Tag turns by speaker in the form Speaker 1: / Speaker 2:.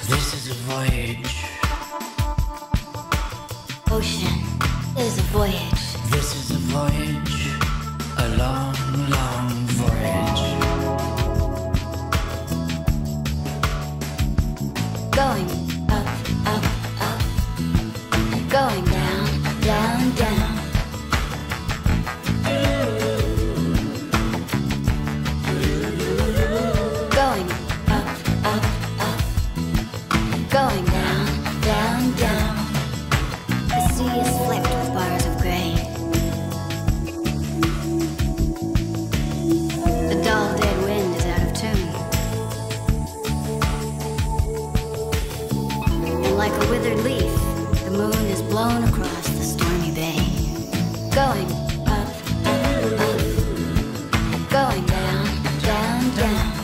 Speaker 1: This is a voyage.
Speaker 2: Ocean is a voyage.
Speaker 1: This is a voyage. A long, long voyage.
Speaker 2: Going up, up, up. Going down, down, down. Going up, up, up. Going down, down, down. The sea is flipped with bars of gray. The dull dead wind is out of tune. And like a withered leaf, the moon is blown across the stormy bay. Going up, up, up. Going down, down, down.